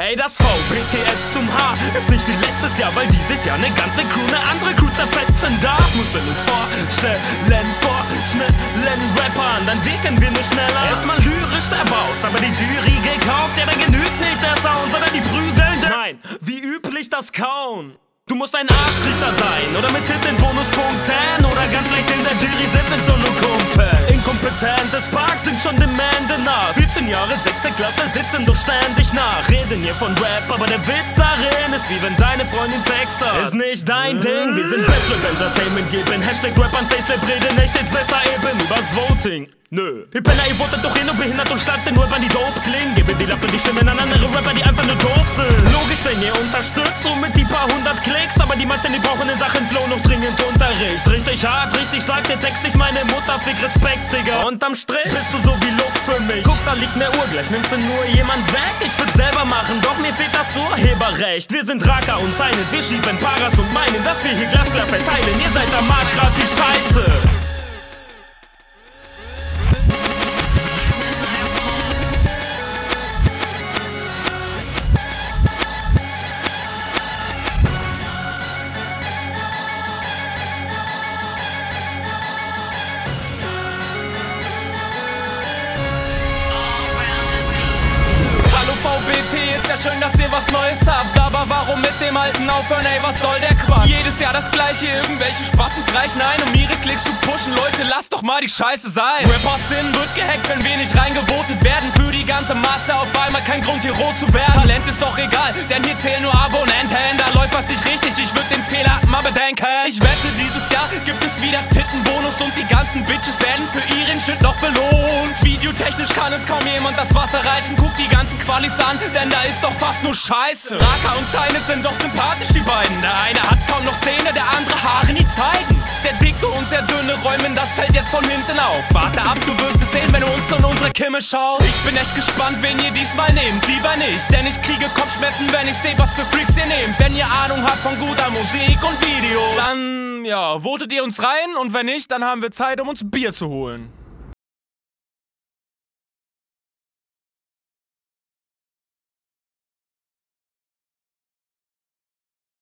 Ey, das VBTS zum H ist nicht wie letztes Jahr, weil dieses Jahr ne ganze Crew ne andere Crew zerfetzen darf. Müssen uns vorstellen Rappern, dann dicken wir nur schneller. Erstmal lyrisch der Baus, aber die Jury gekauft, ja, da genügt nicht der Sound, sondern die prügeln. Nein, wie üblich das Kauen. Du musst ein Arschkriecher sein oder mit Hit in Bonuspunkten oder ganz leicht in der Jury sitzen schon nur Kumpel. Inkompetent des Parks sind schon demanding nach. 14 Jahre, 6. Klasse, sitzen doch ständig nach. Reden hier von Rap, aber der Witz darin ist wie wenn deine Freundin Sex hat. Ist nicht dein Ding, wir sind Best Rap Entertainment geben. Hashtag Rap an Facelab, reden echt jetzt besser eben übers Voting. Nö. Ihr Penner, ihr votet doch nur behindert und schreibt den Rappern, die dope klingen. Gebe die Lappen, die Stimmen an andere Rapper, die einfach nur doof sind. Logisch, denn ihr unterstützt so mit die paar hundert Klicks, aber die meisten, die brauchen in Sachen Flow noch dringend Unterricht. Richtig hart, richtig stark, der Text nicht meine Mutter, fick Respekt, Digga. Unterm Strich bist du so wie Luft für mich. Guck, da liegt ne Uhr, gleich nimmt sie nur jemand weg. Ich würd's selber machen, doch mir fehlt das Urheberrecht. Wir sind Raka und Silent, wir schieben Paras und meinen, dass wir hier glasklar verteilen. Ihr seid am Marschrad wie Scheiße. VBT, ist ja schön, dass ihr was Neues habt, aber warum mit dem Alten aufhören, ey, was soll der Quatsch? Jedes Jahr das gleiche, irgendwelche Spastis reichen ein, um ihre Klicks zu pushen. Leute, lasst doch mal die Scheiße sein. Rapper-Sinn wird gehackt, wenn wir nicht reingevotet werden. Für die ganze Masse auf einmal kein Grund, hier rot zu werden. Talent ist doch egal, denn hier zählen nur Abonnenten. Da läuft was nicht richtig, ich würd den Fehler mal bedenken. Ich wette, dieses Jahr gibt es wieder Tittenbonus und die ganzen Bitches werden für ihren Shit noch belohnt. Videotechnisch kann uns kaum jemand das Wasser reichen. Guck die ganzen Qualis an, denn da ist doch fast nur Scheiße. Raka und Silent sind doch sympathisch, die beiden. Der eine hat kaum noch Zähne, der andere Haare nie zeigen. Der Dicke und der Dünne räumen das Feld jetzt von hinten auf. Warte ab, du wirst es sehen, wenn du uns und unsere Kimme schaust. Ich bin echt gespannt, wen ihr diesmal nehmt. Lieber nicht, denn ich kriege Kopfschmerzen, wenn ich seh, was für Freaks ihr nehmt. Wenn ihr Ahnung habt von guter Musik und Videos, dann, ja, votet ihr uns rein. Und wenn nicht, dann haben wir Zeit, um uns Bier zu holen.